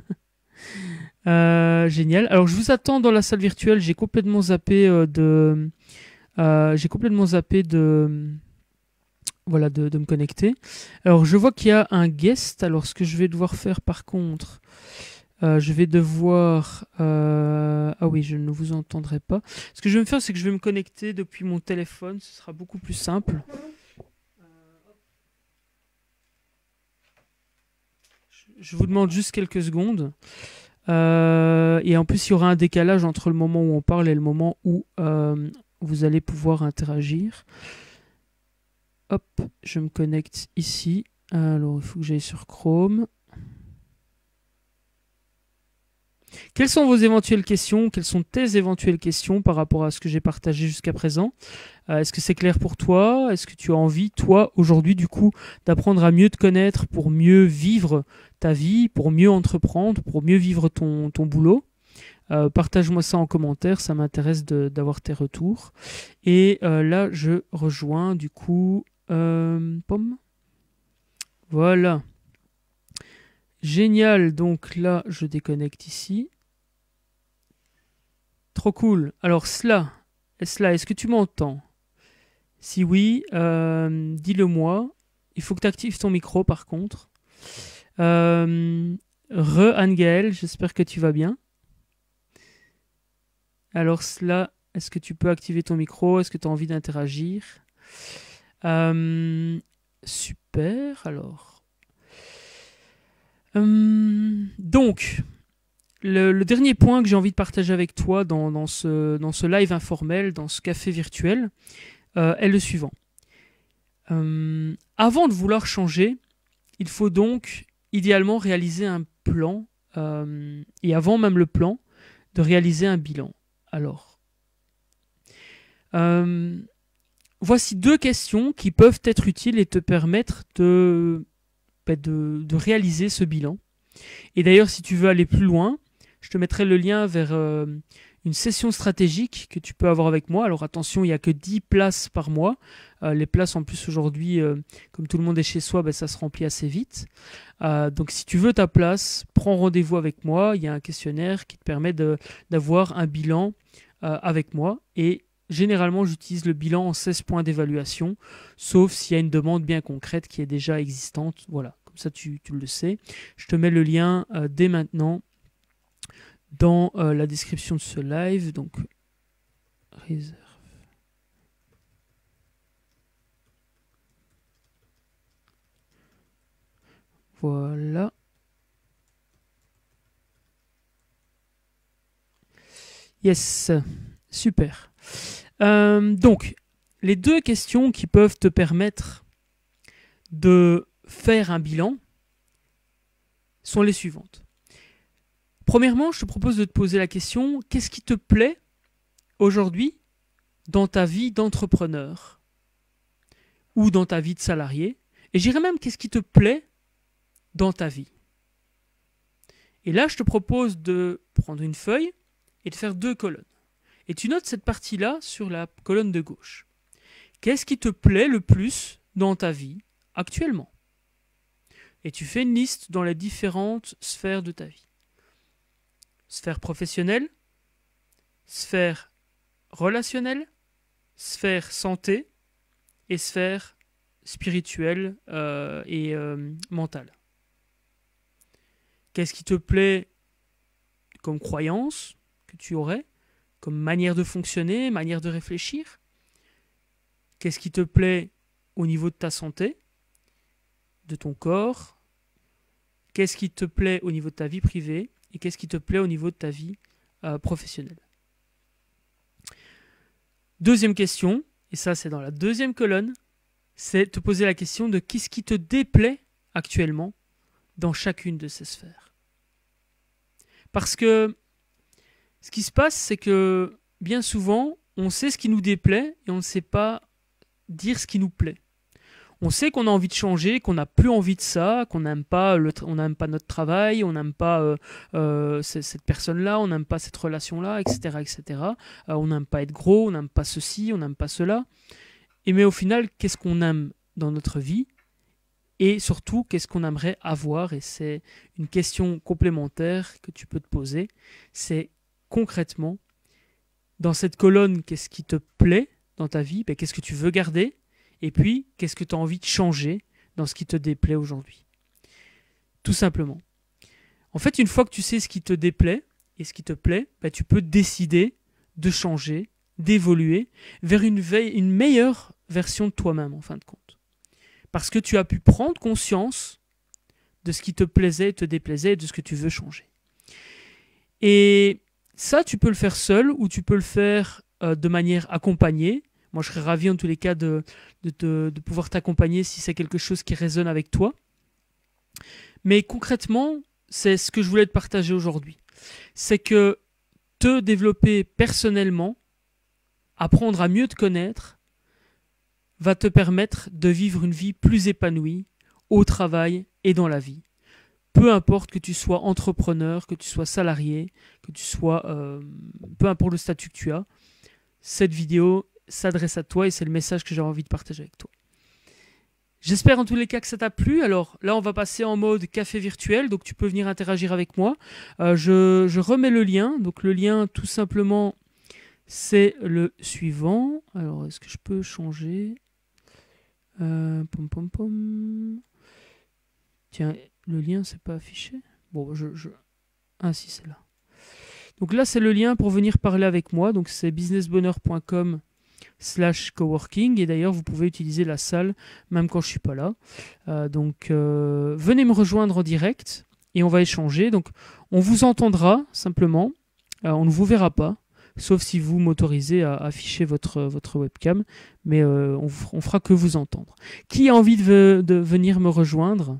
euh, génial. Alors, je vous attends dans la salle virtuelle. J'ai complètement zappé euh, de... Euh, j'ai complètement zappé de... Voilà, de, de me connecter. Alors, je vois qu'il y a un guest. Alors, ce que je vais devoir faire, par contre, euh, je vais devoir... Euh... Ah oui, je ne vous entendrai pas. Ce que je vais me faire, c'est que je vais me connecter depuis mon téléphone. Ce sera beaucoup plus simple. Je vous demande juste quelques secondes. Euh... Et en plus, il y aura un décalage entre le moment où on parle et le moment où euh, vous allez pouvoir interagir. Hop, je me connecte ici. Alors, il faut que j'aille sur Chrome. Quelles sont vos éventuelles questions? Quelles sont tes éventuelles questions par rapport à ce que j'ai partagé jusqu'à présent? euh, Est-ce que c'est clair pour toi? Est-ce que tu as envie, toi, aujourd'hui, du coup, d'apprendre à mieux te connaître pour mieux vivre ta vie, pour mieux entreprendre, pour mieux vivre ton, ton boulot? Euh, partage-moi ça en commentaire, ça m'intéresse d'avoir tes retours. Et euh, là, je rejoins, du coup... Euh, pomme. Voilà. Génial. Donc là, je déconnecte ici. Trop cool. Alors, cela, cela est-ce que tu m'entends? Si oui, euh, dis-le moi. Il faut que tu actives ton micro, par contre. Euh, Re Anne-Gaëlle, j'espère que tu vas bien. Alors, cela, est-ce que tu peux activer ton micro? Est-ce que tu as envie d'interagir? Euh, super, alors. Euh, donc, le, le dernier point que j'ai envie de partager avec toi dans, dans, ce, dans ce live informel, dans ce café virtuel, euh, est le suivant. Euh, avant de vouloir changer, il faut donc idéalement réaliser un plan, euh, et avant même le plan, de réaliser un bilan. Alors, euh, voici deux questions qui peuvent être utiles et te permettre de, de, de réaliser ce bilan. Et d'ailleurs, si tu veux aller plus loin, je te mettrai le lien vers euh, une session stratégique que tu peux avoir avec moi. Alors attention, il n'y a que dix places par mois. Euh, les places en plus aujourd'hui, euh, comme tout le monde est chez soi, ben, ça se remplit assez vite. Euh, donc si tu veux ta place, prends rendez-vous avec moi. Il y a un questionnaire qui te permet d'avoir un bilan euh, avec moi. Et généralement, j'utilise le bilan en seize points d'évaluation, sauf s'il y a une demande bien concrète qui est déjà existante. Voilà, comme ça tu, tu le sais. Je te mets le lien euh, dès maintenant dans euh, la description de ce live. Donc, réserve. Voilà. Yes, super. Euh, donc, les deux questions qui peuvent te permettre de faire un bilan sont les suivantes. Premièrement, je te propose de te poser la question, qu'est-ce qui te plaît aujourd'hui dans ta vie d'entrepreneur ou dans ta vie de salarié? Et j'irais même, qu'est-ce qui te plaît dans ta vie? Et là, je te propose de prendre une feuille et de faire deux colonnes. Et tu notes cette partie-là sur la colonne de gauche. Qu'est-ce qui te plaît le plus dans ta vie actuellement? Et tu fais une liste dans les différentes sphères de ta vie. Sphère professionnelle, sphère relationnelle, sphère santé et sphère spirituelle euh, et euh, mentale. Qu'est-ce qui te plaît comme croyance que tu aurais, comme manière de fonctionner, manière de réfléchir? Qu'est-ce qui te plaît au niveau de ta santé, de ton corps? Qu'est-ce qui te plaît au niveau de ta vie privée? Et qu'est-ce qui te plaît au niveau de ta vie euh, professionnelle? Deuxième question, et ça c'est dans la deuxième colonne, c'est te poser la question de qu'est-ce qui te déplaît actuellement dans chacune de ces sphères. Parce que ce qui se passe, c'est que bien souvent, on sait ce qui nous déplaît et on ne sait pas dire ce qui nous plaît. On sait qu'on a envie de changer, qu'on n'a plus envie de ça, qu'on n'aime pas, le tra- on n'aime pas notre travail, on n'aime pas euh, euh, c- cette personne-là, on n'aime pas cette relation-là, et cetera, et cetera. Euh, on n'aime pas être gros, on n'aime pas ceci, on n'aime pas cela. Et mais au final, qu'est-ce qu'on aime dans notre vie? Et surtout, qu'est-ce qu'on aimerait avoir? Et c'est une question complémentaire que tu peux te poser. C'est concrètement, dans cette colonne, qu'est-ce qui te plaît dans ta vie? Ben, qu'est-ce que tu veux garder? Et puis, qu'est-ce que tu as envie de changer dans ce qui te déplaît aujourd'hui? Tout simplement. En fait, une fois que tu sais ce qui te déplaît et ce qui te plaît, ben, tu peux décider de changer, d'évoluer vers une, veille, une meilleure version de toi-même, en fin de compte. Parce que tu as pu prendre conscience de ce qui te plaisait, te déplaisait et de ce que tu veux changer. Et ça, tu peux le faire seul ou tu peux le faire euh, de manière accompagnée. Moi, je serais ravi en tous les cas de, de, de, de pouvoir t'accompagner si c'est quelque chose qui résonne avec toi. Mais concrètement, c'est ce que je voulais te partager aujourd'hui. C'est que te développer personnellement, apprendre à mieux te connaître, va te permettre de vivre une vie plus épanouie au travail et dans la vie. Peu importe que tu sois entrepreneur, que tu sois salarié, que tu sois... Euh, peu importe le statut que tu as, cette vidéo s'adresse à toi et c'est le message que j'ai envie de partager avec toi. J'espère en tous les cas que ça t'a plu. Alors là, on va passer en mode café virtuel, donc tu peux venir interagir avec moi. Euh, je, je remets le lien. Donc le lien, tout simplement, c'est le suivant. Alors, est-ce que je peux changer euh, pom, pom, pom. Tiens, le lien, c'est pas affiché. Bon, je... je... Ah si, c'est là. Donc là, c'est le lien pour venir parler avec moi. Donc c'est businessbonheur point com slash coworking. Et d'ailleurs, vous pouvez utiliser la salle même quand je suis pas là. Euh, donc, euh, venez me rejoindre en direct et on va échanger. Donc, on vous entendra simplement. Euh, on ne vous verra pas, sauf si vous m'autorisez à afficher votre, votre webcam. Mais euh, on, on fera que vous entendre. Qui a envie de, de venir me rejoindre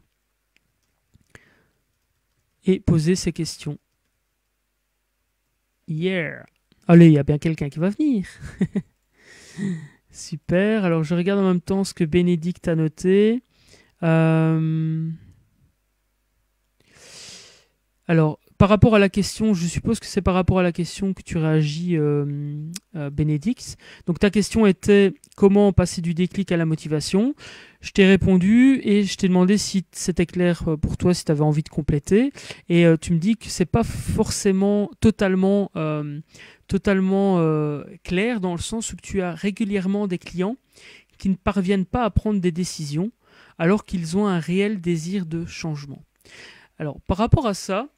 et poser ses questions? Yeah! Allez, il y a bien quelqu'un qui va venir. Super. Alors, je regarde en même temps ce que Bénédicte a noté. Euh... Alors, par rapport à la question, je suppose que c'est par rapport à la question que tu réagis, euh, euh, Bénédicte. Donc, ta question était comment passer du déclic à la motivation. Je t'ai répondu et je t'ai demandé si c'était clair pour toi, si tu avais envie de compléter. Et euh, tu me dis que c'est pas forcément totalement... Euh, totalement euh, clair dans le sens où tu as régulièrement des clients qui ne parviennent pas à prendre des décisions alors qu'ils ont un réel désir de changement. Alors, par rapport à ça,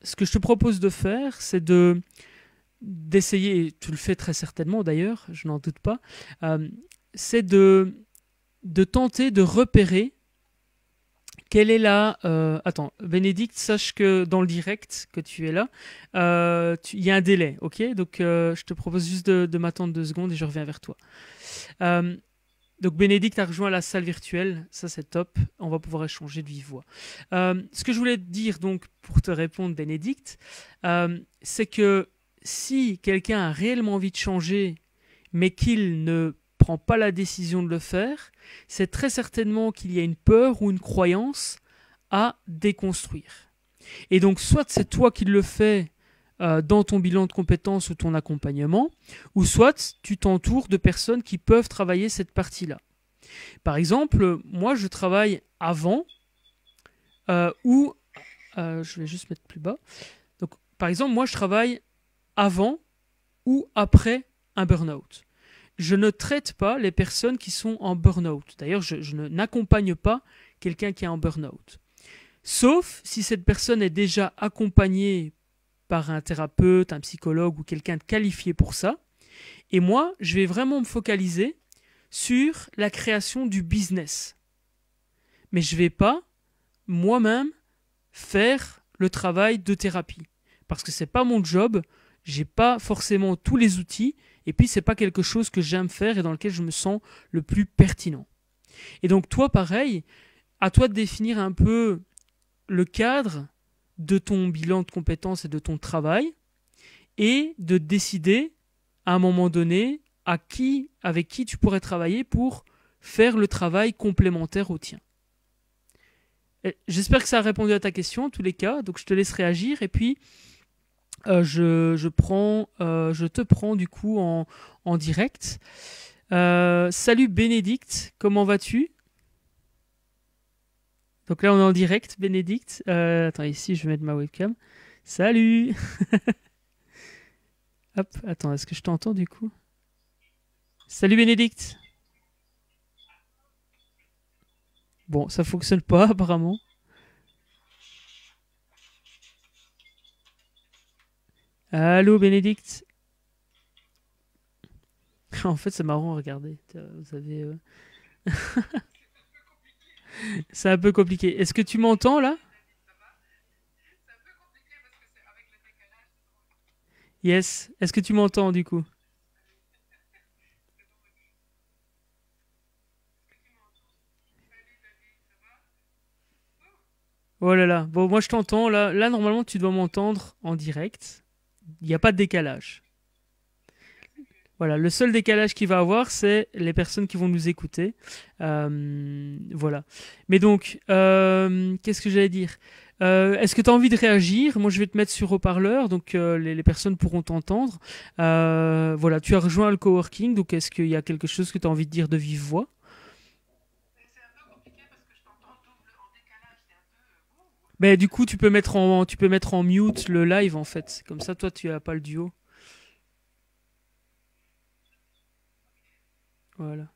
ce que je te propose de faire, c'est de d'essayer, et tu le fais très certainement d'ailleurs, je n'en doute pas, euh, c'est de, de tenter de repérer quelle est la... euh, attends, Bénédicte, sache que dans le direct, que tu es là, euh, tu- il y a un délai, ok? Donc euh, je te propose juste de, de m'attendre deux secondes et je reviens vers toi. Euh, donc Bénédicte a rejoint la salle virtuelle, ça c'est top, on va pouvoir échanger de vive voix. Euh, ce que je voulais te dire donc pour te répondre Bénédicte, euh, c'est que si quelqu'un a réellement envie de changer mais qu'il ne prend pas la décision de le faire, c'est très certainement qu'il y a une peur ou une croyance à déconstruire. Et donc soit c'est toi qui le fais euh, dans ton bilan de compétences ou ton accompagnement, ou soit tu t'entoures de personnes qui peuvent travailler cette partie-là. Par exemple, moi je travaille avant euh, ou... euh, je vais juste mettre plus bas. Donc par exemple, moi je travaille avant ou après un burn-out. Je ne traite pas les personnes qui sont en burn-out. D'ailleurs, je, je ne- n'accompagne pas quelqu'un qui est en burn-out. Sauf si cette personne est déjà accompagnée par un thérapeute, un psychologue ou quelqu'un de qualifié pour ça. Et moi, je vais vraiment me focaliser sur la création du business. Mais je ne vais pas, moi-même, faire le travail de thérapie. Parce que ce n'est pas mon job, j'ai pas forcément tous les outils, et puis c'est pas quelque chose que j'aime faire et dans lequel je me sens le plus pertinent. Et donc toi, pareil, à toi de définir un peu le cadre de ton bilan de compétences et de ton travail, et de décider à un moment donné à qui, avec qui tu pourrais travailler pour faire le travail complémentaire au tien. Et j'espère que ça a répondu à ta question, en tous les cas, donc je te laisse réagir, et puis euh, je, je, prends, euh, je te prends du coup en, en direct. Euh, salut Bénédicte, comment vas-tu? Donc là on est en direct, Bénédicte. Euh, attends, ici je vais mettre ma webcam. Salut. Hop, attends, est-ce que je t'entends du coup? Salut Bénédicte. Bon, ça fonctionne pas apparemment. Allô Bénédicte. En fait, c'est marrant, regardez. Vous avez, euh... c'est un peu compliqué. Est-ce que tu m'entends là? Yes. Est-ce que tu m'entends du coup? Oh là là. Bon, moi je t'entends. Là, là, normalement, tu dois m'entendre en direct. Il n'y a pas de décalage. Voilà, le seul décalage qu'il va avoir, c'est les personnes qui vont nous écouter. Euh, voilà. Mais donc, euh, qu'est-ce que j'allais dire? Euh, Est-ce que tu as envie de réagir? Moi, je vais te mettre sur haut-parleur, donc euh, les, les personnes pourront t'entendre. Euh, voilà, tu as rejoint le coworking, donc est-ce qu'il y a quelque chose que tu as envie de dire de vive voix? Ben, du coup, tu peux mettre en, tu peux mettre en mute le live, en fait. Comme ça, toi, tu n'as pas le duo. Voilà.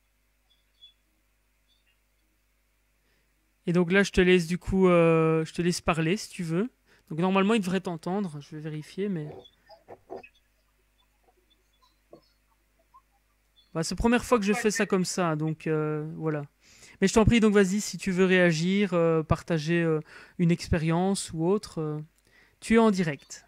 Et donc là, je te laisse du coup, euh, je te laisse parler si tu veux. Donc normalement, il devrait t'entendre. Je vais vérifier, mais bah, c'est la première fois que je fais ça comme ça, donc euh, voilà. Mais je t'en prie, donc vas-y, si tu veux réagir, euh, partager euh, une expérience ou autre, euh, tu es en direct.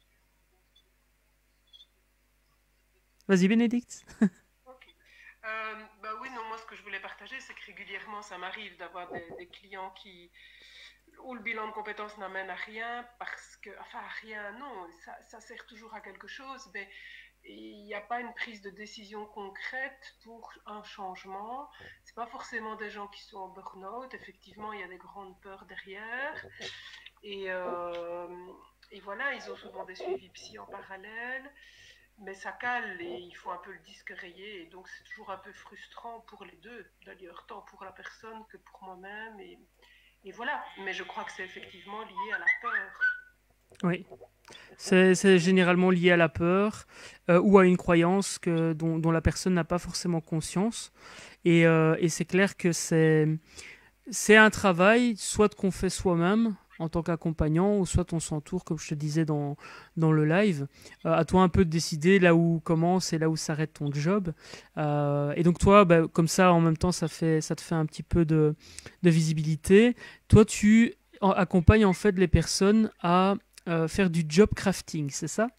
Vas-y, Bénédicte. Ok. Euh, bah oui, non, moi ce que je voulais partager, c'est que régulièrement ça m'arrive d'avoir des, des clients qui où le bilan de compétences n'amène à rien parce que, enfin à rien, non, ça, ça sert toujours à quelque chose, mais il n'y a pas une prise de décision concrète pour un changement. C'est pas forcément des gens qui sont en burn-out. Effectivement, il y a des grandes peurs derrière. Et, euh, et voilà, ils ont souvent des suivis psy en parallèle. Mais ça cale et il faut un peu le disque rayé. Et donc, c'est toujours un peu frustrant pour les deux, d'ailleurs, tant pour la personne que pour moi-même. Et, et voilà. Mais je crois que c'est effectivement lié à la peur. Oui. C'est c'est généralement lié à la peur euh, ou à une croyance que, dont, dont la personne n'a pas forcément conscience. Et, euh, et c'est clair que c'est c'est un travail, soit qu'on fait soi-même, en tant qu'accompagnant, ou soit on s'entoure, comme je te disais dans, dans le live. Euh, à toi un peu de décider là où commence et là où s'arrête ton job. Euh, et donc toi, bah, comme ça, en même temps, ça, fait, ça te fait un petit peu de, de visibilité. Toi, tu en- accompagnes en fait les personnes à euh, faire du job crafting, c'est ça?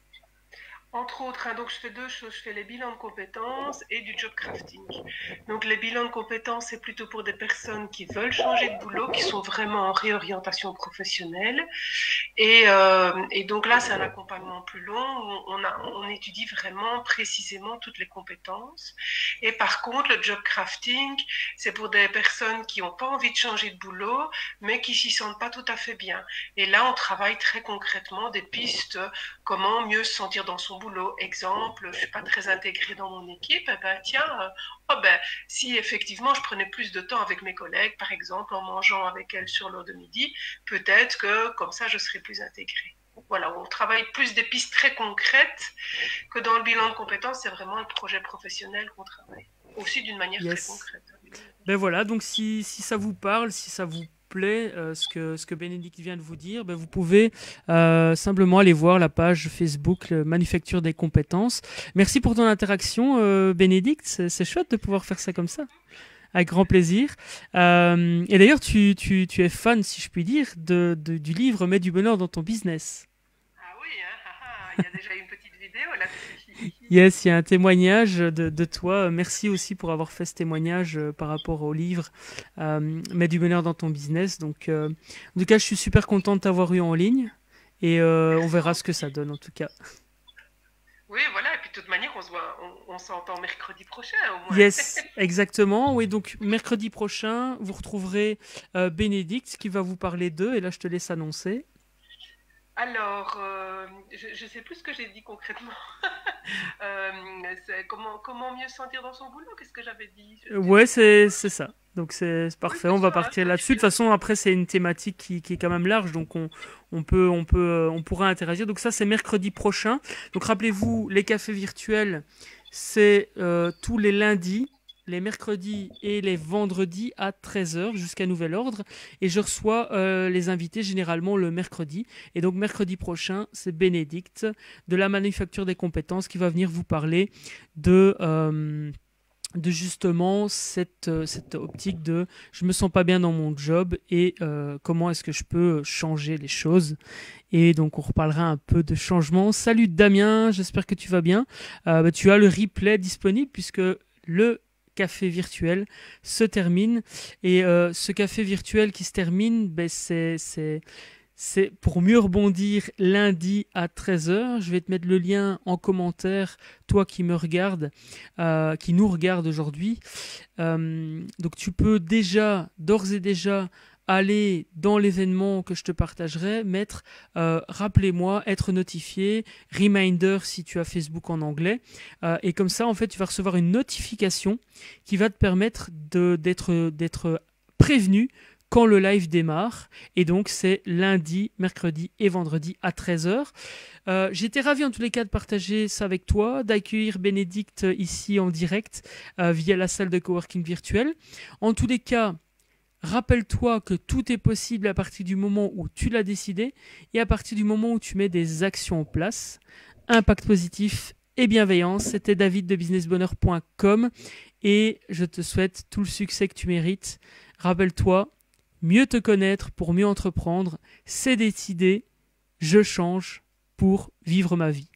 Entre autres, hein, donc je fais deux choses. Je fais les bilans de compétences et du job crafting. Donc les bilans de compétences, c'est plutôt pour des personnes qui veulent changer de boulot, qui sont vraiment en réorientation professionnelle. Et, euh, et donc là, c'est un accompagnement plus long où on, a, on étudie vraiment précisément toutes les compétences. Et par contre, le job crafting, c'est pour des personnes qui n'ont pas envie de changer de boulot, mais qui s'y sentent pas tout à fait bien. Et là, on travaille très concrètement des pistes, comment mieux se sentir dans son boulot. Exemple, je suis pas très intégrée dans mon équipe, eh ben tiens, euh, oh ben si effectivement je prenais plus de temps avec mes collègues, par exemple en mangeant avec elles sur l'heure de midi, peut-être que comme ça je serais plus intégrée. Voilà, on travaille plus des pistes très concrètes que dans le bilan de compétences, c'est vraiment le projet professionnel qu'on travaille, aussi d'une manière très Yes. concrète. Ben voilà, donc si, si ça vous parle, si ça vous plaît, euh, ce que, ce que Bénédicte vient de vous dire, ben vous pouvez euh, simplement aller voir la page Facebook euh, Manufacture des compétences. Merci pour ton interaction, euh, Bénédicte. C'est, c'est chouette de pouvoir faire ça comme ça. Avec grand plaisir. Euh, et d'ailleurs, tu, tu, tu es fan, si je puis dire, de, de- du livre Mets du bonheur dans ton business. Ah oui, hein, ah, ah, il y a déjà une petite vidéo là-dessus. Yes, il y a un témoignage de, de toi. Merci aussi pour avoir fait ce témoignage euh, par rapport au livre euh, Mets du bonheur dans ton business. Donc, euh, en tout cas, je suis super content de t'avoir eu en ligne et euh, on Merci verra ce beaucoup. que ça donne en tout cas. Oui, voilà, et puis de toute manière, on se voit, on, on s'entend mercredi prochain au moins. Yes, exactement. Oui, donc mercredi prochain, vous retrouverez euh, Bénédicte qui va vous parler d'eux et là, je te laisse annoncer. Alors, euh, je ne sais plus ce que j'ai dit concrètement. Euh, c'est comment, comment mieux se sentir dans son boulot? Qu'est-ce que j'avais dit? Je Euh, sais Ouais, plus trop. c'est c'est ça. Donc c'est c'est Oui, parfait, c'est on va ça, hein, partir ça, là-dessus. De toute façon, après, c'est une thématique qui, qui est quand même large, donc on, on peut, on peut, euh, on pourra interagir. Donc ça, c'est mercredi prochain. Donc rappelez-vous, les cafés virtuels, c'est euh, tous les lundis, les mercredis et les vendredis à treize heures jusqu'à nouvel ordre. Et je reçois euh, les invités généralement le mercredi. Et donc mercredi prochain, c'est Bénédicte de la Manufacture des compétences qui va venir vous parler de... euh, de justement cette, euh, cette optique de je me sens pas bien dans mon job et euh, comment est-ce que je peux changer les choses. Et donc on reparlera un peu de changement. Salut Damien, j'espère que tu vas bien. Euh, bah, tu as le replay disponible puisque le café virtuel se termine et euh, ce café virtuel qui se termine, ben c'est, c'est c'est pour mieux rebondir lundi à treize heures. Je vais te mettre le lien en commentaire, toi qui me regardes, euh, qui nous regarde aujourd'hui. Euh, donc tu peux déjà, d'ores et déjà, aller dans l'événement que je te partagerai, mettre euh, rappelez-moi, être notifié, reminder si tu as Facebook en anglais. Euh, et comme ça, en fait, tu vas recevoir une notification qui va te permettre de, d'être, d'être prévenu quand le live démarre. Et donc, c'est lundi, mercredi et vendredi à treize heures. Euh, J'étais ravi en tous les cas de partager ça avec toi, d'accueillir Bénédicte ici en direct euh, via la salle de coworking virtuelle. En tous les cas, rappelle-toi que tout est possible à partir du moment où tu l'as décidé et à partir du moment où tu mets des actions en place. Impact positif et bienveillance, c'était david de business bonheur point com et je te souhaite tout le succès que tu mérites. Rappelle-toi, mieux te connaître pour mieux entreprendre, c'est décider, je change pour vivre ma vie.